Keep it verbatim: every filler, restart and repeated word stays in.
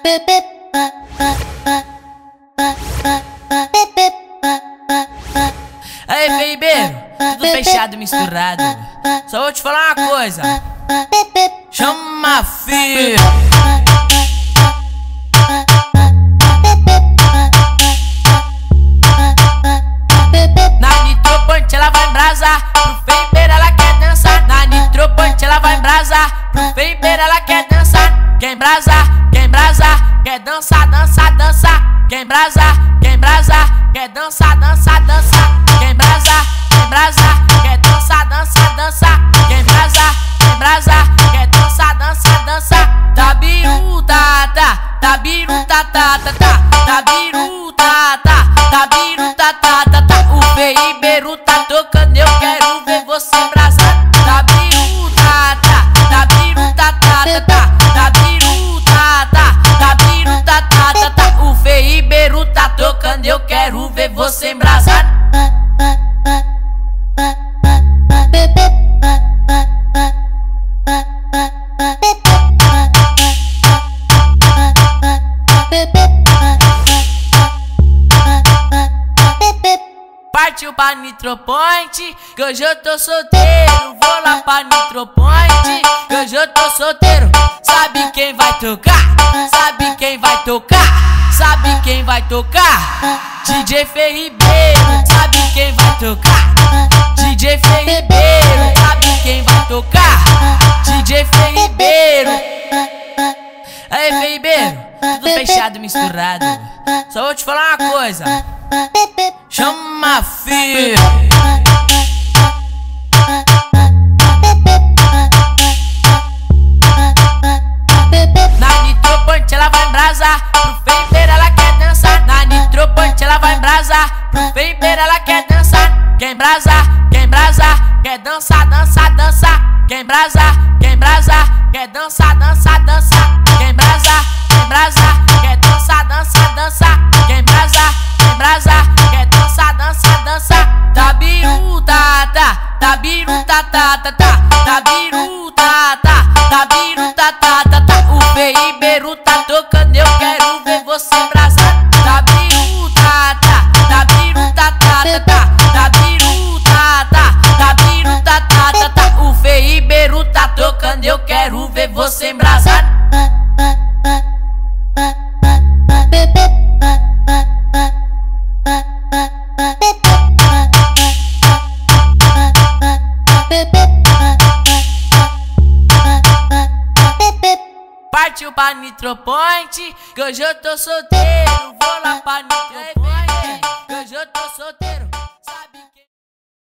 Aí, Feibeiro, tudo fechado e misturado. Só vou te falar uma coisa. Chama filho. Na Nitropunch ela vai embrasar, pro Feibeiro ela quer dançar. Na Nitropunch ela vai embrasar, pro Feibeiro ela quer dançar. Quem brasa, quem brasa, quer dançar, dançar, dançar. Quem brasa, quem brasa, quer dançar, dançar, dançar. Quem brasa, quem brasa, quer dançar, dançar, dançar. Quem brasa, quem brasa, quer dançar, dançar, dançar. Tabiru, tá, tá, tabiru, tá, tá, tá, tá. Tabiru, tá, tá, tabiru, tá, tá, tá, tá. O Feibeiro tá tocando, eu quero ver você embrasar. Tabiru, tá, tá, tabiru, tá, tá, tá, tá. Tabiru, tá, tá, tabiru, tá, tá, tá, tá. O Feibeiro tá tocando, eu quero ver você embrasar. Partiu pra Nitropunch, que hoje eu tô solteiro. Vou lá pra Nitropunch, que hoje eu tô solteiro. Sabe quem vai tocar? Sabe quem vai tocar? Sabe quem vai tocar? D J Feibeiro. Sabe quem vai tocar? D J Feibeiro. Sabe quem vai tocar? D J Feibeiro. Aí, Feibeiro, tudo fechado e misturado. Só vou te falar uma coisa. Chama filho. Na Nitropunch ela vai embrasar, pro Feibeiro ela quer dançar. Na Nitropunch ela vai embrasar, pro Feibeiro ela quer dançar. Quem brasa, quem brasa, quer dançar, dançar, dançar. Quem brasa, quem brasa, quer dançar, dançar, dançar. Quem brasa, quem brasa, quer dançar, dançar, dançar. Quem brasa, quem brasa, quer dançar, dançar, dançar. Tabiru, tá, tá, tabiru, tá, tá, tá, tá. Tabiru, tá, tá, tabiru, tá, tá, tá, tá. O Feibeiro tá tocando, eu quero ver você embrasar. Tabiru, tá, tá, tabiru, tá, tá, tá, tá. Tabiru, tá, tá, tabiru, tá, tá, tá, tá. O Feibeiro tá tocando, eu quero ver você embrasar. Partiu pra Nitropunch, que hoje eu tô solteiro. Vou lá pra Nitropunch, que hoje eu tô solteiro.